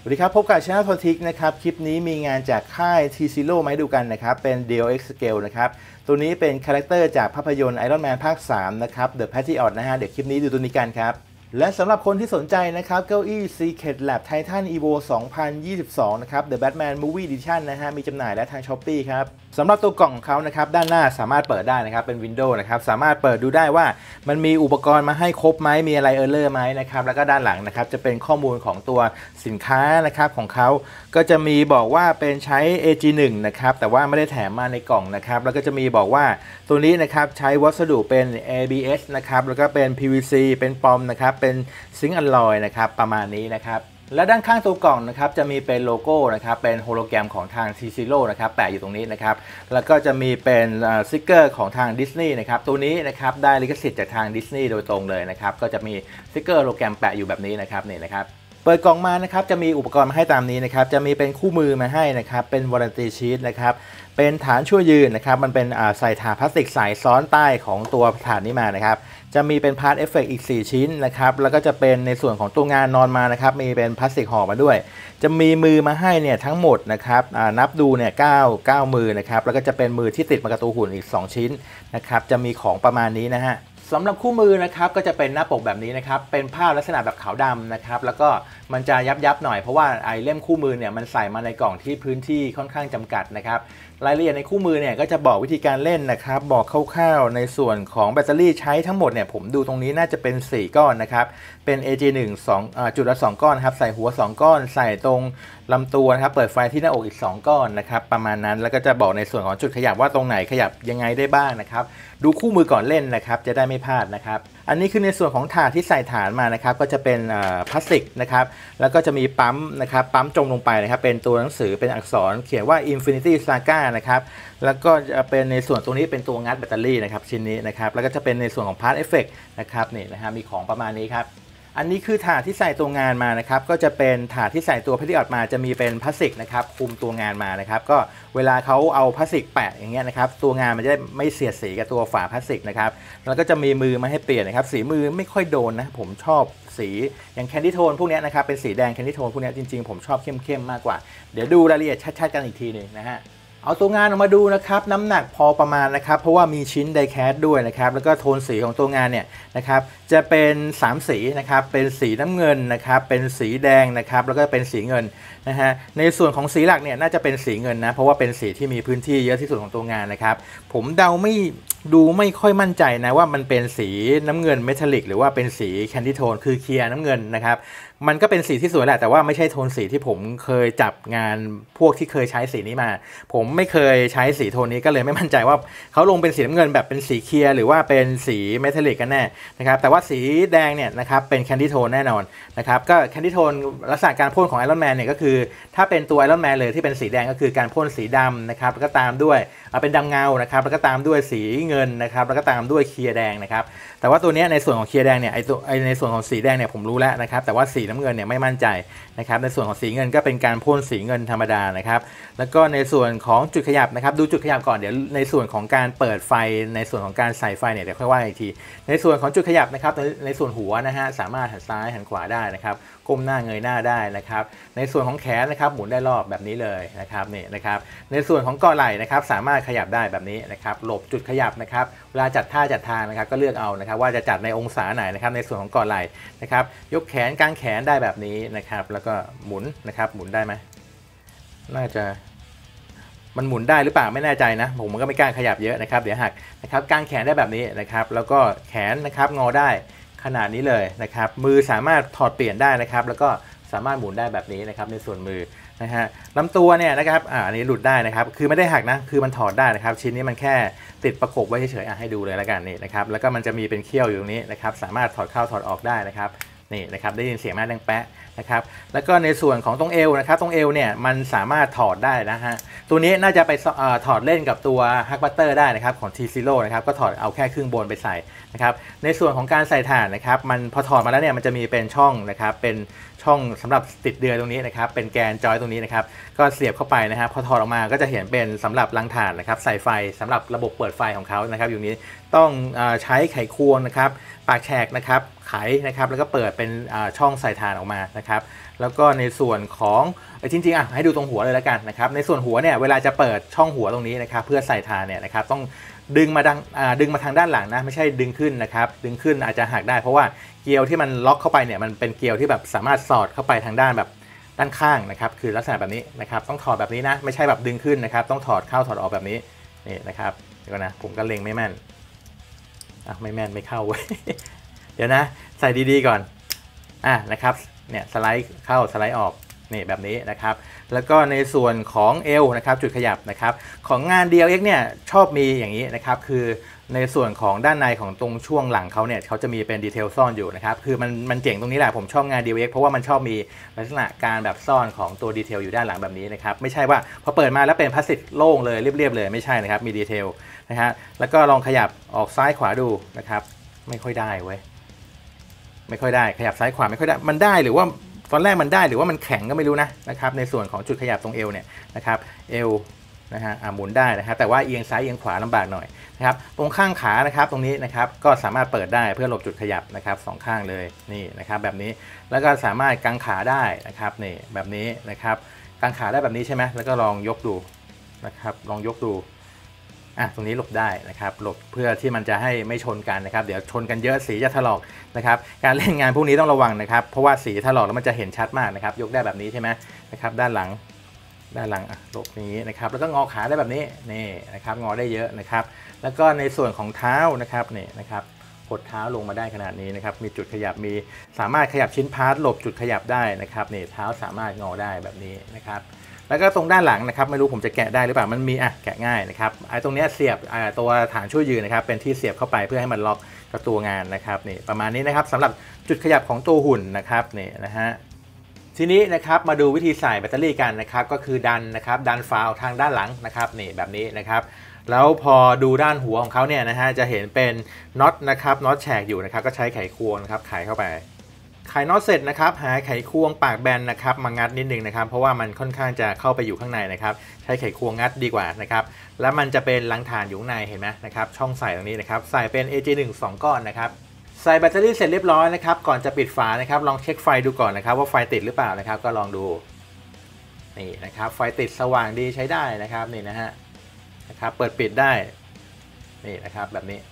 สวัสดีครับพบกับ Channel Politics นะครับคลิปนี้มีงานจากค่าย T-Zero มาให้ดูกันนะครับเป็น DLX Scale นะครับตัวนี้เป็นคาแรคเตอร์จากภาพยนตร์ Iron Man ภาค 3 นะครับ The Patriot นะฮะเดี๋ยวคลิปนี้ดูตัวนี้กันครับและสำหรับคนที่สนใจนะครับเก้าอี้ Secret Lab Titan Evo 2022 นะครับ The Batman Movie Edition นะฮะมีจำหน่ายและทาง Shopee ครับสำหรับตัวกล่องของเขานะครับด้านหน้าสามารถเปิดได้นะครับเป็น Windows นะครับสามารถเปิดดูได้ว่ามันมีอุปกรณ์มาให้ครบไหมมีอะไรเออร์เลอร์ไหมนะครับแล้วก็ด้านหลังนะครับจะเป็นข้อมูลของตัวสินค้านะครับของเขาก็จะมีบอกว่าเป็นใช้ AG1 นะครับแต่ว่าไม่ได้แถมมาในกล่องนะครับแล้วก็จะมีบอกว่าตัวนี้นะครับใช้วัสดุเป็น ABS นะครับแล้วก็เป็น PVC เป็นปอมนะครับเป็นซิงค์อลลอยนะครับประมาณนี้นะครับและด้านข้างตัวกล่องนะครับจะมีเป็นโลโก้นะครับเป็นโฮโลแกรมของทาง T-Zero นะครับแปะอยู่ตรงนี้นะครับแล้วก็จะมีเป็นสติกเกอร์ของทางดิสนีย์นะครับตัวนี้นะครับได้ลิขสิทธิ์จากทางดิสนีย์โดยตรงเลยนะครับก็จะมีสติกเกอร์โลแกรมแปะอยู่แบบนี้นะครับนี่นะครับเปิดกล่องมานะครับจะมีอุปกรณ์มาให้ตามนี้นะครับจะมีเป็นคู่มือมาให้นะครับเป็นวารันตีชีทนะครับเป็นฐานช่วยยืนนะครับมันเป็นใส่ถาดพลาสติกใส่ซ้อนใต้ของตัวฐานนี้มานะครับจะมีเป็นพาร์ทเอฟเฟกต์อีก4ชิ้นนะครับแล้วก็จะเป็นในส่วนของตัวงานนอนมานะครับมีเป็นพลาสติกห่อมาด้วยจะมีมือมาให้เนี่ยทั้งหมดนะครับนับดูเนี่ย9มือนะครับแล้วก็จะเป็นมือที่ติดมากระตูหุ่นอีก2ชิ้นนะครับจะมีของประมาณนี้นะฮะสำหรับคู่มือนะครับก็จะเป็นหน้าปกแบบนี้นะครับเป็นภาพลักษณะแบบขาวดำนะครับแล้วก็มันจะยับหน่อยเพราะว่าไอ้เล่มคู่มือเนี่ยมันใส่มาในกล่องที่พื้นที่ค่อนข้างจำกัดนะครับรายละเอียดในคู่มือเนี่ยก็จะบอกวิธีการเล่นนะครับบอกคร่าวๆในส่วนของแบตเตอรี่ใช้ทั้งหมดเนี่ยผมดูตรงนี้น่าจะเป็น4ก้อนนะครับเป็น AG1 จุดละ2ก้อนครับใส่หัว2ก้อนใส่ตรงลำตัวนะครับเปิดไฟที่หน้าอกอีก2ก้อนนะครับประมาณนั้นแล้วก็จะบอกในส่วนของจุดขยับว่าตรงไหนขยับยังไงได้บ้างนะครับดูคู่มือก่อนเล่นนะครับจะได้ไม่พลาดนะครับอันนี้คือในส่วนของถาดที่ใส่ฐานมานะครับก็จะเป็นพลาสติกนะครับแล้วก็จะมีปั๊มนะครับปั๊มจมลงไปนะครับเป็นตัวหนังสือเป็นอักษรเขียนว่า Infinity Saga นะครับแล้วก็จะเป็นในส่วนตรงนี้เป็นตัวงัดแบตเตอรี่นะครับชิ้นนี้นะครับแล้วก็จะเป็นในส่วนของ Part Effect นะครับนี่นะฮะมีของประมาณนี้ครับอันนี้คือถาดที่ใส่ตัวงานมานะครับก็จะเป็นถาดที่ใส่ตัวพลาสติกออกมาจะมีเป็นพลาสติกนะครับคุมตัวงานมานะครับก็เวลาเขาเอาพลาสติกแปะอย่างเงี้ยนะครับตัวงานมันจะไม่เสียดสีกับตัวฝาพลาสติกนะครับแล้วก็จะมีมือมาให้เปลี่ยนนะครับสีมือไม่ค่อยโดนนะผมชอบสีอย่างแคนดี้โทนพวกนี้นะครับเป็นสีแดงแคนดี้โทนพวกนี้จริงๆผมชอบเข้มๆมากกว่าเดี๋ยวดูรายละเอียดชัดๆกันอีกทีหนึ่งนะฮะเอาตัวงานออกมาดูนะครับน้ำหนักพอประมาณนะครับเพราะว่ามีชิ้นไดแคสด้วยนะครับแล้วก็โทนสีของตัวงานเนี่ยนะครับจะเป็น3สีนะครับเป็นสีน้ำเงินนะครับเป็นสีแดงนะครับแล้วก็เป็นสีเงินนะฮะในส่วนของสีหลักเนี่ยน่าจะเป็นสีเงินนะเพราะว่าเป็นสีที่มีพื้นที่เยอะที่สุดของตัวงานนะครับผมเดาไม่ค่อยมั่นใจนะว่ามันเป็นสีน้ำเงินเมทัลลิกหรือว่าเป็นสีแคนดี้โทนคือเคลียร์น้ำเงินนะครับมันก็เป็นสีที่สวยแหละแต่ว่าไม่ใช่โทนสีที่ผมเคยจับงานพวกที่เคยใช้สีนี้มาผมไม่เคยใช้สีโทนนี้ก็เลยไม่มั่นใจว่าเขาลงเป็นสีน้ำเงินแบบเป็นสีเคลียร์หรือว่าเป็นสีเมทัลลิกกันแน่นะครับแต่ว่าสีแดงเนี่ยนะครับเป็นแคนดี้โทนแน่นอนนะครับก็แคนดี้โทนลักษณะการพ่นของ Iron Man เนี่ยก็คือถ้าเป็นตัว Iron Man เลยที่เป็นสีแดงก็คือการพ่นสีดำนะครับแล้วก็ตามด้วยเป็นดำเงานะครับแล้วก็ตามด้วยสีเงินนะครับแล้วก็ตามด้วยเคลียร์แดงนะครับแต่ว่าตัวนี้ในส่วนของเคลียร์แดงเนี่ยในส่วนของสีแดงเนี่ยผมรู้แล้วนะครับแต่ว่าสีน้ำเงินเนี่ยไม่มั่นใจนะครับในส่วนของสีเงินก็เป็นการพ่นสีเงินธรรมดานะครับแล้วก็ในส่วนของจุดขยับนะครับดูจุดขยับก่อนเดี๋ยวในส่วนของการเปิดไฟในส่วนของการใส่ไฟเนี่ยเดี๋ยวค่อยว่าอีกทีในส่วนของจุดขยับนะครับในส่วนหัวนะฮะสามารถหันซ้ายหันขวาได้นะครับก้มหน้าเงยหน้าได้นะครับในส่วนของแขนนะครับหมุนได้รอบแบบนี้เลยนะครับนี่นะครับในส่วนของเกาะไหล่นะครับสามารถขยับได้แบบนี้นะครับหลบจุดขยับนะครับเวลาจัดท่าจัดทางนะครับก็เลือกเอานะครับว่าจะจัดในองศาไหนนะครับในส่วนของเกาะไหล่นะครับยกแขนกางแขนได้แบบนี้นะครับแล้วก็หมุนนะครับหมุนได้ไหมน่าจะมันหมุนได้หรือเปล่าไม่แน่ใจนะผมก็ไม่กล้าขยับเยอะนะครับเดี๋ยวหักนะครับกางแขนได้แบบนี้นะครับแล้วก็แขนนะครับงอได้ขนาดนี้เลยนะครับมือสามารถถอดเปลี่ยนได้นะครับแล้วก็สามารถหมุนได้แบบนี้นะครับในส่วนมือนะฮะลำตัวเนี่ยนะครับอันนี้หลุดได้นะครับคือไม่ได้หักนะคือมันถอดได้นะครับชิ้นนี้มันแค่ติดประกบไว้เฉยๆให้ดูเลยแล้วกันนี่นะครับแล้วก็มันจะมีเป็นเขี้ยวอยู่ตรงนี้นะครับสามารถถอดเข้าถอดออกได้นะครับนี่นะครับได้ยินเสียงแม่ดังแปะนะครับแล้วก็ในส่วนของตรงเอวนะครับตรงเอวเนี่ยมันสามารถถอดได้นะฮะตัวนี้น่าจะไปถอดเล่นกับตัวฮักบัตเตอร์ได้นะครับของ T-Zero นะครับก็ถอดเอาแค่ครึ่งบนไปใส่นะครับในส่วนของการใส่ถ่านนะครับมันพอถอดมาแล้วเนี่ยมันจะมีเป็นช่องนะครับเป็นช่องสำหรับติดเดือยตรงนี้นะครับเป็นแกนจอยตรงนี้นะครับก็เสียบเข้าไปนะครับพอถอดออกมาก็จะเห็นเป็นสำหรับรังถ่านนะครับใส่ไฟสำหรับระบบเปิดไฟของเขานะครับอยู่นี้ต้องใช้ไขควงนะครับปากแฉกนะครับไขนะครับแล้วก็เปิดเป็นช่องใส่ถ่านออกมานะครับแล้วก็ในส่วนของจริงๆให้ดูตรงหัวเลยแล้วกันนะครับในส่วนหัวเนี่ยเวลาจะเปิดช่องหัวตรงนี้นะครับเพื่อใส่ถ่านเนี่ยนะครับต้องดึงมาทางด้านหลังนะไม่ใช่ดึงขึ้นนะครับดึงขึ้นอาจจะหักได้เพราะว่าเกลียวที่มันล็อกเข้าไปเนี่ยมันเป็นเกลียวที่แบบสามารถสอดเข้าไปทางด้านแบบด้านข้างนะครับคือลักษณะแบบนี้นะครับต้องถอดแบบนี้นะไม่ใช่แบบดึงขึ้นนะครับต้องถอดเข้าถอดออกแบบนี้นี่นะครับเดี๋ยวนะผมก็เล็งไม่แม่นไม่แม่นไม่เข้าเว้ย เดี๋ยวนะใส่ดีๆก่อนนะครับเนี่ยสไลด์เข้าสไลด์ออกนี่แบบนี้นะครับแล้วก็ในส่วนของเอวนะครับจุดขยับนะครับของงาน DLX เนี่ยชอบมีอย่างนี้นะครับคือในส่วนของด้านในของตรงช่วงหลังเขาเนี่ยเขาจะมีเป็นดีเทลซ่อนอยู่นะครับคือมันเจ๋งตรงนี้แหละผมชอบงาน DLX เพราะว่ามันชอบมีลักษณะการแบบซ่อนของตัวดีเทลอยู่ด้านหลังแบบนี้นะครับไม่ใช่ว่าพอเปิดมาแล้วเป็นพลาสติกโล่งเลยเรียบๆเลยไม่ใช่นะครับมีดีเทลนะฮะแล้วก็ลองขยับออกซ้ายขวาดูนะครับไม่ค่อยได้เว้ยไม่ค่อยได้ขยับซ้ายขวาไม่ค่อยได้มันได้หรือว่าตอนแรกมันได้หรือว่ามันแข็งก็ไม่รู้นะครับในส่วนของจุดขยับตรงเอวเนี่ยนะครับเอวนะฮะหมุนได้นะครับแต่ว่าเอียงซ้ายเอียงขวาลำบากหน่อยนะครับตรงข้างขานะครับตรงนี้นะครับก็สามารถเปิดได้เพื่อหลบจุดขยับนะครับสองข้างเลยนี่นะครับแบบนี้แล้วก็สามารถกางขาได้นะครับนี่แบบนี้นะครับกางขาได้แบบนี้ใช่ไหมแล้วก็ลองยกดูนะครับลองยกดูตรงนี้หลบได้นะครับหลบเพื่อที่มันจะให้ไม่ชนกันนะครับเดี๋ยวชนกันเยอะสีจะถลอกนะครับการเล่นงานพวกนี้ต้องระวังนะครับเพราะว่าสีถลอกแล้วมันจะเห็นชัดมากนะครับยกได้แบบนี้ใช่ไหมนะครับด้านหลังหลบนี้นะครับแล้วก็งอขาได้แบบนี้นี่นะครับงอได้เยอะนะครับแล้วก็ในส่วนของเท้านะครับนี่นะครับกดเท้าลงมาได้ขนาดนี้นะครับมีจุดขยับมีสามารถขยับชิ้นพาร์ทหลบจุดขยับได้นะครับนี่เท้าสามารถงอได้แบบนี้นะครับแล้วก็ตรงด้านหลังนะครับไม่รู้ผมจะแกะได้หรือเปล่ามันมีแกะง่ายนะครับตรงนี้เสียบตัวฐานช่วยยืนนะครับเป็นที่เสียบเข้าไปเพื่อให้มันล็อกกับตัวงานนะครับนี่ประมาณนี้นะครับสำหรับจุดขยับของตัวหุ่นนะครับนี่นะฮะทีนี้นะครับมาดูวิธีใส่แบตเตอรี่กันนะครับก็คือดันฝาออกทางด้านหลังนะครับนี่แบบนี้นะครับแล้วพอดูด้านหัวของเขาเนี่ยนะฮะจะเห็นเป็นน็อตนะครับน็อตแฉกอยู่นะครับก็ใช้ไขควงนะครับไขเข้าไปไขน็อตเสร็จนะครับหาไขควงปากแบนนะครับมางัดนิดนึงนะครับเพราะว่ามันค่อนข้างจะเข้าไปอยู่ข้างในนะครับใช้ไขควงงัดดีกว่านะครับแล้วมันจะเป็นลังฐานอยู่ข้างในเห็นไหมนะครับช่องใส่ตรงนี้นะครับใส่เป็น AJ1 2 ก้อนนะครับใส่แบตเตอรี่เสร็จเรียบร้อยนะครับก่อนจะปิดฝานะครับลองเช็คไฟดูก่อนนะครับว่าไฟติดหรือเปล่านะครับก็ลองดูนี่นะครับไฟติดสว่างดีใช้ได้นะครับนี่นะครับเปิดปิดได้นี่นะครับแบบนี้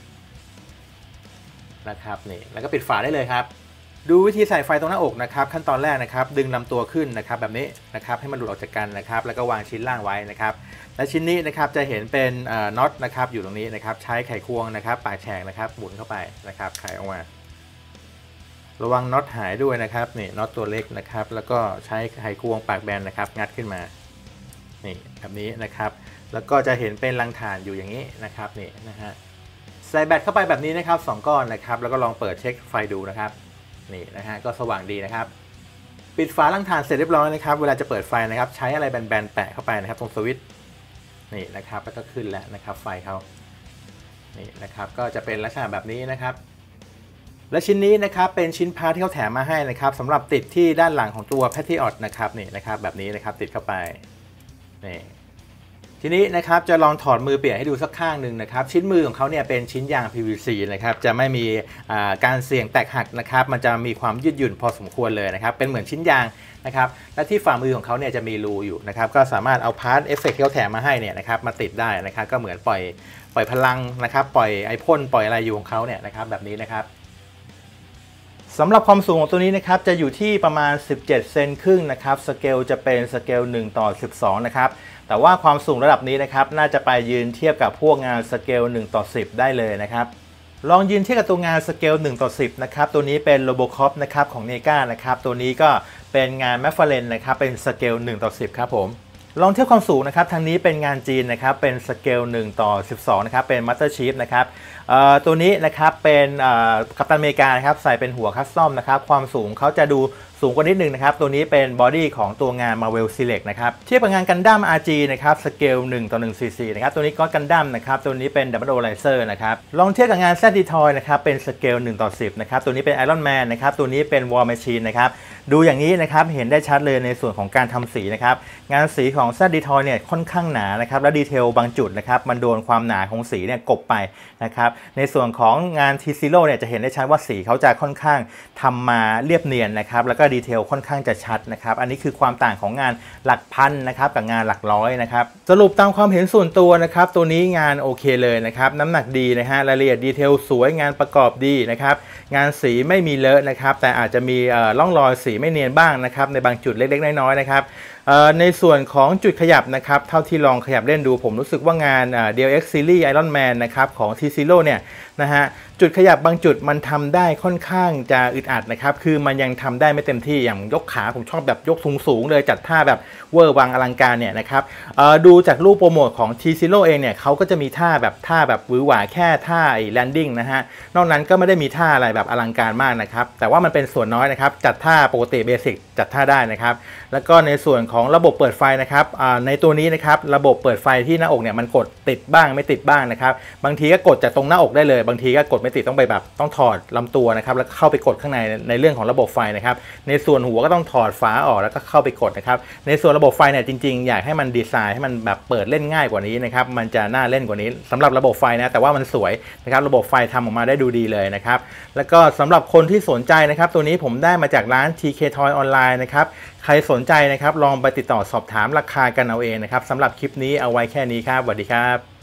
นะครับนี่แล้วก็ปิดฝาได้เลยครับดูวิธีใส่ไฟตรงหน้าอกนะครับขั้นตอนแรกนะครับดึงลำตัวขึ้นนะครับแบบนี้นะครับให้มันหลุดออกจากกันนะครับแล้วก็วางชิ้นล่างไว้นะครับและชิ้นนี้นะครับจะเห็นเป็นน็อตนะครับอยู่ตรงนี้นะครับใช้ไขควงนะครับปากแฉกนะครับหมุนเข้าไปนะครับไขออกมาระวังน็อตหายด้วยนะครับนี่น็อตตัวเล็กนะครับแล้วก็ใช้ไขควงปากแบนนะครับงัดขึ้นมานี่แบบนี้นะครับแล้วก็จะเห็นเป็นรังถ่านอยู่อย่างนี้นะครับนี่นะฮะใส่แบตเข้าไปแบบนี้นะครับ2 ก้อนนะครับแล้วก็ลองเปิดเช็คไฟดูนะครับนี่นะฮะก็สว่างดีนะครับปิดฝาลังถ่านเสร็จเรียบร้อยนะครับเวลาจะเปิดไฟนะครับใช้อะไรแบนๆแปะเข้าไปนะครับตรงสวิตช์นี่นะครับแล้วก็ขึ้นแล้วนะครับไฟเขานี่นะครับก็จะเป็นลักษณะแบบนี้นะครับและชิ้นนี้นะครับเป็นชิ้นพาร์ทที่เขาแถมมาให้นะครับสำหรับติดที่ด้านหลังของตัว Patriot นะครับนี่นะครับแบบนี้นะครับติดเข้าไปนี่ทีนี้นะครับจะลองถอดมือเปลี่ยนให้ดูสักข้างหนึ่งนะครับชิ้นมือของเขาเนี่ยเป็นชิ้นยาง PVC นะครับจะไม่มีการเสี่ยงแตกหักนะครับมันจะมีความยืดหยุ่นพอสมควรเลยนะครับเป็นเหมือนชิ้นยางนะครับและที่ฝ่ามือของเขาเนี่ยจะมีรูอยู่นะครับก็สามารถเอาพาร์ทเอฟเฟกต์ที่เขาแถมมาให้เนี่ยนะครับมาติดได้นะครับก็เหมือนปล่อยพลังนะครับปล่อยไอพ่นปล่อยอะไรอยู่ของเขาเนี่ยนะครับแบบนี้นะครับสำหรับความสูงของตัวนี้นะครับจะอยู่ที่ประมาณ17 เซนครึ่งนะครับสเกลจะเป็นสเกล1:12นะครับแต่ว่าความสูงระดับนี้นะครับน่าจะไปยืนเทียบกับพวกงานสเกล1:10ได้เลยนะครับลองยืนเทียบกับตัวงานสเกล1:10นะครับตัวนี้เป็นโรโบคอปนะครับของเนกานะครับตัวนี้ก็เป็นงานแมฟเฟอเรนนะครับเป็นสเกล1:10ครับผมลองเทียบความสูงนะครับทางนี้เป็นงานจีนนะครับเป็นสเกล1:12นะครับเป็นมัตเตอร์ชีฟนะครับตัวนี้นะครับเป็นกัปตันอเมริกานะครับใส่เป็นหัวคัสตอมนะครับความสูงเขาจะดูสูงกว่านิดนึงนะครับตัวนี้เป็นบอดี้ของตัวงาน Marvel Select นะครับเทียบกับงานกันดั้ม RG นะครับสเกล1:144นะครับตัวนี้ก็กันดั้มนะครับตัวนี้เป็น Double Laser นะครับลองเทียบกับงาน Z Detoy นะครับเป็นสเกล1:10นะครับตัวนี้เป็น Iron Man นะครับตัวนี้เป็น War Machine นะครับดูอย่างนี้นะครับเห็นได้ชัดเลยในส่วนของการทำสีนะครับงานสีของ Z Detoy เนี่ยค่อนข้างหนานะครับและดีเทลบางจุดนะครับมันโดนความหนาของสีเนี่ยกลบไปนะครับในส่วนของงาน T-Zero เนี่ยจะเห็นได้ชัดว่าสีเขาจะค่อนข้างทำมาเรียบเนียนนะครับแล้วก็ดีเทลค่อนข้างจะชัดนะครับอันนี้คือความต่างของงานหลักพันนะครับกับงานหลักร้อยนะครับสรุปตามความเห็นส่วนตัวนะครับตัวนี้งานโอเคเลยนะครับน้ำหนักดีนะฮะรายละเอียดดีเทลสวยงานประกอบดีนะครับงานสีไม่มีเลอะนะครับแต่อาจจะมีร่องรอยสีไม่เนียนบ้างนะครับในบางจุดเล็กๆน้อยๆนะครับในส่วนของจุดขยับนะครับเท่าที่ลองขยับเล่นดูผมรู้สึกว่างาน DLX Series Iron Man นะครับของ T-Zero เนี่ยนะฮะจุดขยับบางจุดมันทำได้ค่อนข้างจะอึดอัดนะครับคือมันยังทำได้ไม่เต็มที่อย่างยกขาผมชอบแบบยกสูงๆเลยจัดท่าแบบเวอร์วังอลังการเนี่ยนะครับดูจากรูปโปรโมทของ T-Zero เองเนี่ยเขาก็จะมีท่าแบบหวือหวาแค่ท่าแลนดิ้งนะฮะนอกนั้นก็ไม่ได้มีท่าอะไรแบบอลังการมากนะครับแต่ว่ามันเป็นส่วนน้อยนะครับจัดท่าปกติเบสิกจัดท่าได้นะครับแล้วก็ในส่วนของระบบเปิดไฟนะครับในตัวนี้นะครับระบบเปิดไฟที่หน้าอกเนี่ยมันกดติดบ้างไม่ติดบ้างนะครับบางทีก็กดจากตรงหน้าอกได้เลยบางทีก็กดไม่ติดต้องไปแบบต้องถอดลำตัวนะครับแล้วเข้าไปกดข้างในเรื่องของระบบไฟนะครับในส่วนหัวก็ต้องถอดฝาออกแล้วก็เข้าไปกดนะครับในส่วนระบบไฟเนี่ยจริงๆอยากให้มันดีไซน์ให้มันแบบเปิดเล่นง่ายกว่านี้นะครับมันจะน่าเล่นกว่านี้สำหรับระบบไฟนะแต่ว่ามันสวยนะครับระบบไฟทำออกมาได้ดูดีเลยนะครับแล้วก็สำหรับคนที่สนใจนะครับตัวนี้ผมได้มาจากร้าน TK Toy ออนไลน์นะครับใครสนใจนะครับลองไปติดต่อสอบถามราคากันเอาเองนะครับสำหรับคลิปนี้เอาไว้แค่นี้ครับสวัสดีครับ